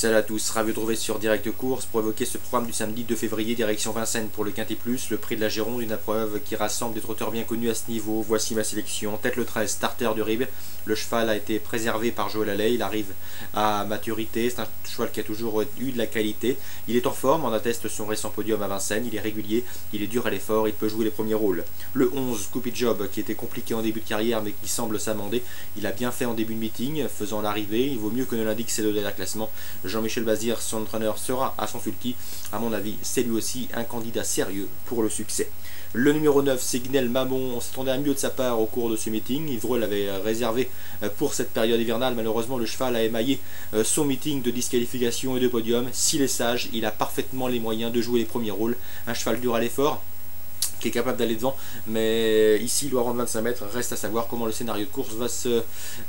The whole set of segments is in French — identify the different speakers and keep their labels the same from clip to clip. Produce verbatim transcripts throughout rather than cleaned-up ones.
Speaker 1: Salut à tous, ravi de retrouver sur Direct Course pour évoquer ce programme du samedi deux février, direction Vincennes pour le Quintet Plus, le prix de la Gironde, une épreuve qui rassemble des trotteurs bien connus à ce niveau. Voici ma sélection. En tête le treize, Starter du Rib. Le cheval a été préservé par Joël Allais, il arrive à maturité, c'est un cheval qui a toujours eu de la qualité. Il est en forme, on atteste son récent podium à Vincennes, il est régulier, il est dur à l'effort, il peut jouer les premiers rôles. Le onze, Scoopy Job, qui était compliqué en début de carrière mais qui semble s'amender, il a bien fait en début de meeting, faisant l'arrivée, il vaut mieux que ne l'indique ses deux derniers classements. Jean-Michel Bazir, son entraîneur, sera à son sulky. À mon avis, c'est lui aussi un candidat sérieux pour le succès. Le numéro neuf, c'est Gnel Mamon. On s'attendait à mieux de sa part au cours de ce meeting. Yvreul l'avait réservé pour cette période hivernale. Malheureusement, le cheval a émaillé son meeting de disqualification et de podium. S'il est sage, il a parfaitement les moyens de jouer les premiers rôles. Un cheval dur à l'effort, qui est capable d'aller devant, mais ici il doit rendre vingt-cinq mètres. Reste à savoir comment le scénario de course va se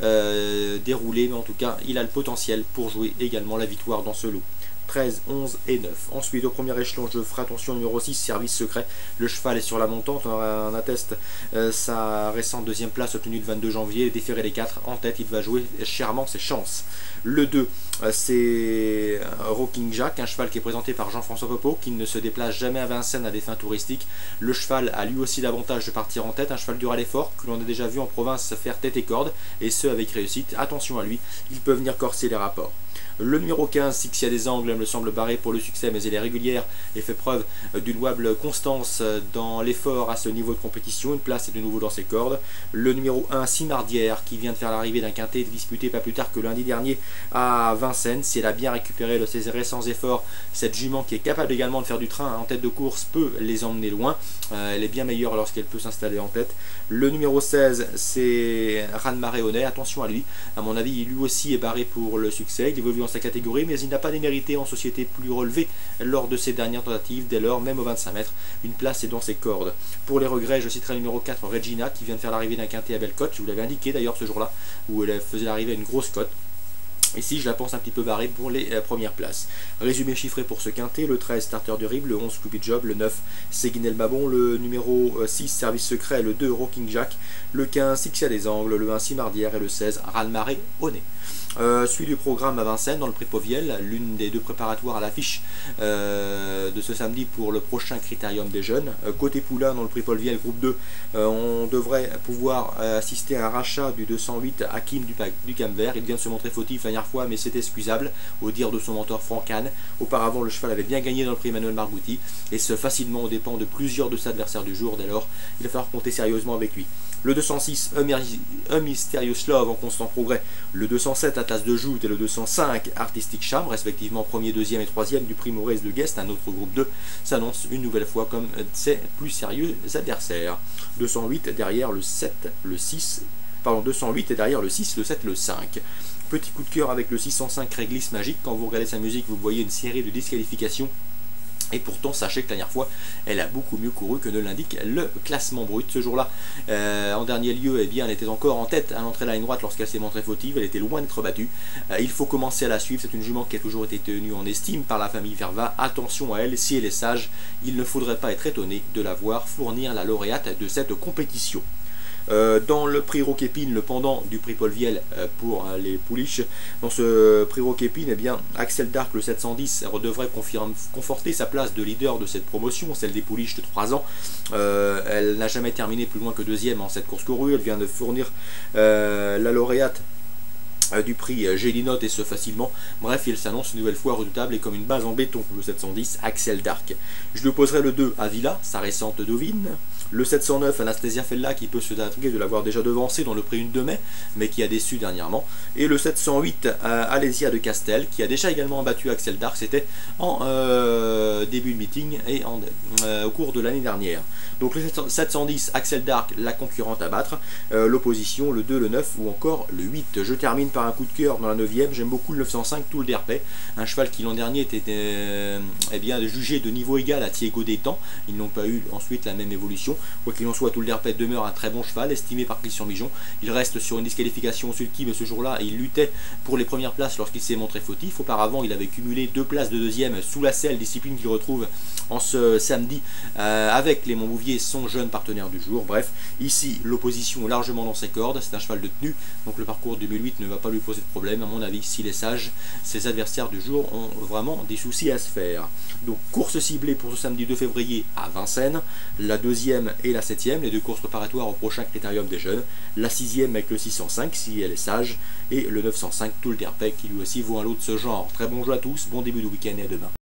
Speaker 1: euh, dérouler, mais en tout cas il a le potentiel pour jouer également la victoire dans ce lot. treize, onze et neuf. Ensuite, au premier échelon, je ferai attention, numéro six, Service Secret. Le cheval est sur la montante, on atteste euh, sa récente deuxième place obtenue le vingt-deux janvier, déféré les quatre. En tête, il va jouer chèrement ses chances. Le deux, euh, c'est Rocking Jack, un cheval qui est présenté par Jean-François Popo, qui ne se déplace jamais à Vincennes à des fins touristiques. Le cheval a lui aussi l'avantage de partir en tête, un cheval dur à l'effort, que l'on a déjà vu en province faire tête et corde, et ce avec réussite. Attention à lui, il peut venir corser les rapports. Le numéro quinze, Sixia des Angles, me semble barré pour le succès, mais elle est régulière et fait preuve d'une louable constance dans l'effort à ce niveau de compétition. Une place est de nouveau dans ses cordes. Le numéro un, Simardière, qui vient de faire l'arrivée d'un quintet disputé pas plus tard que lundi dernier à Vincennes. Si elle a bien récupéré le Césaré sans effort, cette jument qui est capable également de faire du train en tête de course peut les emmener loin. Euh, elle est bien meilleure lorsqu'elle peut s'installer en tête. Le numéro seize, c'est Ranmaré Honnet. Attention à lui, à mon avis, lui aussi est barré pour le succès. Il évolue dans sa catégorie, mais il n'a pas démérité en société plus relevée lors de ses dernières tentatives. Dès lors, même au vingt-cinq mètres, une place est dans ses cordes. Pour les regrets, je citerai le numéro quatre, Regina, qui vient de faire l'arrivée d'un quintet à belle cote. Je vous l'avais indiqué d'ailleurs ce jour-là, où elle faisait l'arrivée à une grosse cote. Ici, je la pense un petit peu barrée pour les euh, premières places. Résumé chiffré pour ce quintet: le treize, Starter du Rib, le onze, Scoopy Job, le neuf, Séguinel Babon, le numéro six, Service Secret, le deux, Rocking Jack, le quinze, Sixia des Angles, le un, Simardière et le seize, Ranmaré Honnet. Euh, suite du programme à Vincennes dans le Prix Poviel, l'une des deux préparatoires à l'affiche euh, de ce samedi pour le prochain Critérium des jeunes. Euh, côté poulain dans le Prix Poviel groupe deux, euh, on devrait pouvoir euh, assister à un rachat du deux cent huit Hakim du, du Camvert. Il vient de se montrer fautif la dernière fois, mais c'est excusable au dire de son mentor Franck Kahn. Auparavant, le cheval avait bien gagné dans le Prix Emmanuel Margouti, et ce facilement aux dépens de plusieurs de ses adversaires du jour. Dès lors, il va falloir compter sérieusement avec lui. Le deux cent six, A Mysterious Love en constant progrès. Le deux cent sept, Atlas de Joute, et le deux cent cinq, Artistic Charm, respectivement premier, deuxième et troisième du prix Maurice de Guest, un autre groupe deux, s'annonce une nouvelle fois comme ses plus sérieux adversaires. deux cent huit derrière le sept, le six, pardon, deux cent huit est derrière le six, le sept, le cinq. Petit coup de cœur avec le six cent cinq Réglisse Magique. Quand vous regardez sa musique, vous voyez une série de disqualifications. Et pourtant, sachez que la dernière fois, elle a beaucoup mieux couru que ne l'indique le classement brut. Ce jour-là, euh, en dernier lieu, eh bien, elle était encore en tête à l'entrée de la ligne droite lorsqu'elle s'est montrée fautive. Elle était loin d'être battue. Euh, il faut commencer à la suivre. C'est une jument qui a toujours été tenue en estime par la famille Verva. Attention à elle, si elle est sage, il ne faudrait pas être étonné de la voir fournir la lauréate de cette compétition. Euh, dans le prix Roquépine, le pendant du prix Paul Viel euh, pour euh, les pouliches, dans ce prix Roquépine, eh bien, Axel Dark, le sept cent dix, devrait confirme, conforter sa place de leader de cette promotion, celle des pouliches de trois ans. Euh, elle n'a jamais terminé plus loin que deuxième en cette course courue. Elle vient de fournir euh, la lauréate du prix Gélinote, et ce facilement. Bref, il s'annonce une nouvelle fois redoutable et comme une base en béton, le sept cent dix, Axel Dark. Je lui opposerai le deux, Avila, sa récente Dovine. Le sept cent neuf, Anastasia Fella, qui peut se intriguer de l'avoir déjà devancé dans le prix une de mai, mais qui a déçu dernièrement. Et le sept cent huit, euh, Alésia de Castel, qui a déjà également battu Axel Dark, c'était en euh, début de meeting et en, euh, au cours de l'année dernière. Donc le sept cent dix, Axel Dark, la concurrente à battre. Euh, L'opposition, le deux, le neuf ou encore le huit. Je termine par un coup de cœur dans la neuvième. J'aime beaucoup le neuf cent cinq, tout le Derpet. Un cheval qui l'an dernier était euh, eh bien, jugé de niveau égal à Thiego Détan. Ils n'ont pas eu ensuite la même évolution. Mijon. Quoi qu'il en soit, Toulderpet demeure un très bon cheval, estimé par Christian Mijon. Il reste sur une disqualification au sulky, mais ce jour-là, il luttait pour les premières places lorsqu'il s'est montré fautif. Auparavant, il avait cumulé deux places de deuxième sous la selle, discipline qu'il retrouve en ce samedi euh, avec les Montbouvier, son jeune partenaire du jour. Bref, ici, l'opposition largement dans ses cordes. C'est un cheval de tenue, donc le parcours deux mille huit ne va pas lui poser de problème. À mon avis, s'il est sage, ses adversaires du jour ont vraiment des soucis à se faire. Donc, course ciblée pour ce samedi deux février à Vincennes, la deuxième et la septième, les deux courses préparatoires au prochain Critérium des Jeunes, la sixième avec le six cent cinq si elle est sage, et le neuf cent cinq Toulderpet qui lui aussi vaut un lot de ce genre. Très bon jeu à tous, bon début de week-end et à demain.